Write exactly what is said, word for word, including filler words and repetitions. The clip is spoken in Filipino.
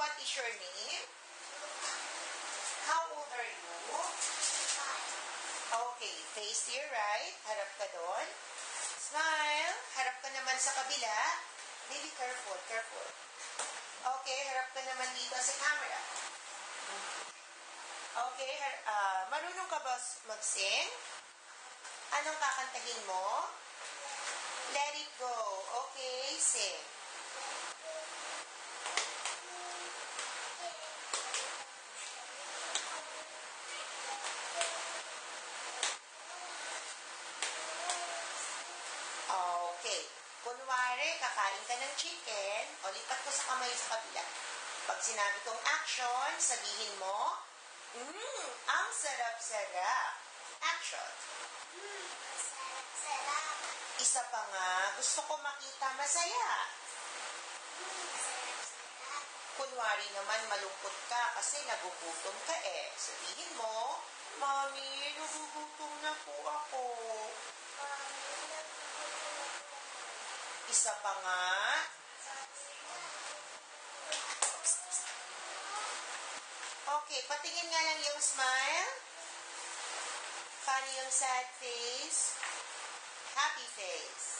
what is your name? How old are you? Okay, face to your right. Harap ka doon. Smile. Harap ka naman sa kabila. Maybe careful, careful. Okay, harap ka naman dito sa camera. Okay, uh, marunong ka ba mag-sing? Anong kakantahin mo? Let it go. Okay, sing. Okay. Kunwari, kakain ka ng chicken, o lipat ko sa kamay sa kabila. Pag sinabi kong action, sabihin mo, Mmm, ang sarap-sarap. Action. Mmm, sarap-sarap. Isa pa nga, gusto ko makita masaya. Mmm, sarap-sarap. Kunwari naman malungkot ka kasi nagugutom ka eh. Sabihin mo, Mami, nagugutom na po ako. Mami, nagugutom na po ako. Isa pa nga, okay, patingin nga lang yung smile. Paano yung sad face? Happy face.